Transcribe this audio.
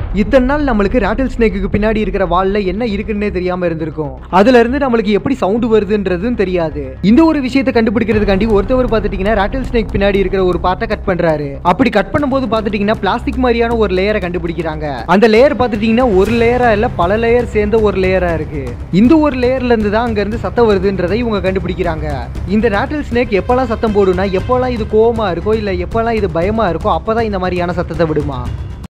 இத்தனை நாள் நம்மளுக்கு ராட்டில் ஸ்னேக்கு பின்னாடி இருக்கிற வால்ல என்ன இருக்குன்னே தெரியாம இருந்திருக்கும். அதுல இருந்து நம்மளுக்கு எப்படி சவுண்ட் வருதுன்றதும் தெரியாது. இந்த ஒரு விஷயத்தை கண்டுபிடிக்கிறதுக்காண்டி ஒருத்தவர் பாத்துட்டீங்கன்னா ராட்டில் ஸ்னேக் பின்னாடி இருக்கிற ஒரு பார்ட்டை கட் பண்றாரு. அப்படி கட் பண்ணும்போது பாத்துட்டீங்கன்னா பிளாஸ்டிக் மாதிரியான ஒரு லேயரை கண்டுபிடிக்கிறாங்க. அந்த லேயர் பாத்துட்டீங்கன்னா ஒரு லேயரா இல்ல பல லேயர் சேர்ந்த ஒரு லேயரா இருக்கு. இந்த ஒரு லேயர்ல இருந்து தான் அங்க இருந்து சத்தம் வருதுன்றதை இவங்க கண்டுபிடிக்கிறாங்க. இந்த ராட்டில் ஸ்னேக் எப்பெல்லாம் சத்தம் போடுனா, எப்பெல்லாம் இது கோவமா இருக்கோ இல்ல எப்பெல்லாம் இது பயமா இருக்கோ அப்பதான் இந்த மாதிரியான சத்தத்தை விடுமா.